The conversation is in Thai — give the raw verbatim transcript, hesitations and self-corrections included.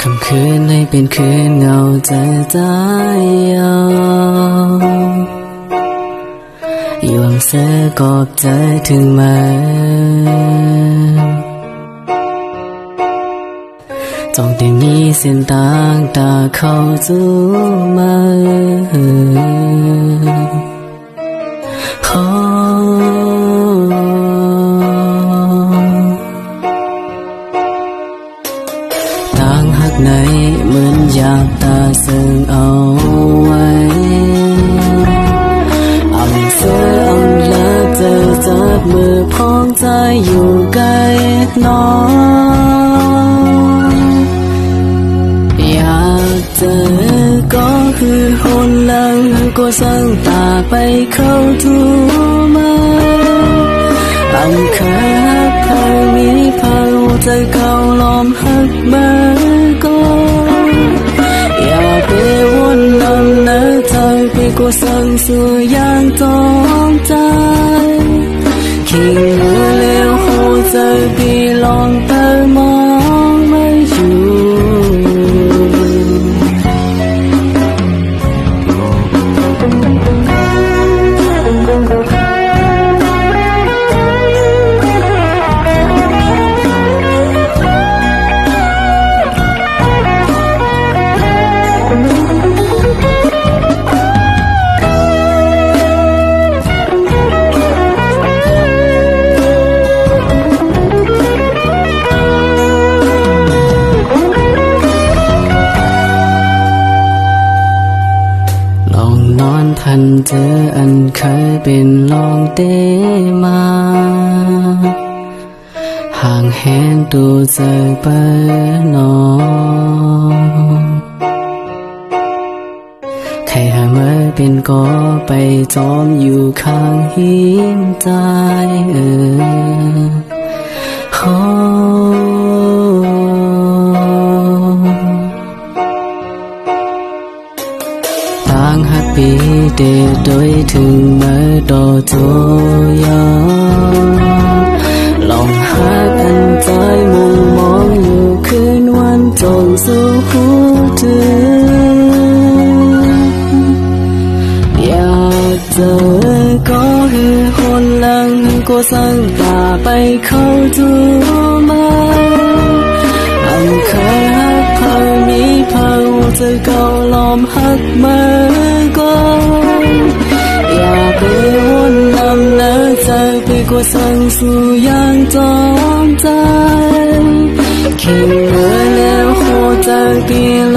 คำคืนให้เป็นคืนเงาใจตายยาวยวงเสือกอบใจถึงมาจ้องแต่มีเส้นต่างตาเข้าสู่มาขอต่างหักในเหมือนอยากตาซึ่งเอาไว้อ่ำเสืออ่ำและเจอจับมือพ้องใจอยู่ใกล้น้องอยากเจอก็คือคนหลังก็สั่งตาไปเข้าทูมาอันเคยหักเธอมีเผาใจเก่าลมหักมาก็อย่าไปวนนำเนื้อเธอไปก็สั่งสู่อย่างจองใจคิงเมื่อเลี้ยวหัวใจปีลองเติมมองไม่อยู่ทันเจออันเคยเป็นลองเตมาห่างแหนตูเจอไปนองใครหาเมื่อเป็นก็ไปจอมอยู่ข้างหินใจเออขอหักปีเดโดยถึงเมื่อดอโจยาลองหากันใจมุมมองอยู่คืนวันจงสู่หูถึงอยากเจอก็คือคนหลังก็สั่งตาไปเข้าจูมาอันเคยหักเธอมีเผาใจเก่าลมหักมาก็อย่าไปวนนำเนื้อใจไปก็สั่งสู่อย่างจองใจคิดเมื่อแล้วหัวใจปี